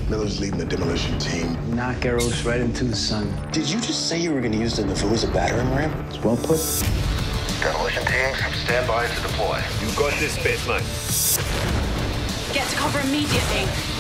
Miller's leading the demolition team. Knock arrows right into the sun. Did you just say you were going to use the Nauvoo as a battering ram? It's well put. Demolition teams, stand by to deploy. You got this bit, mate. Get to cover immediately.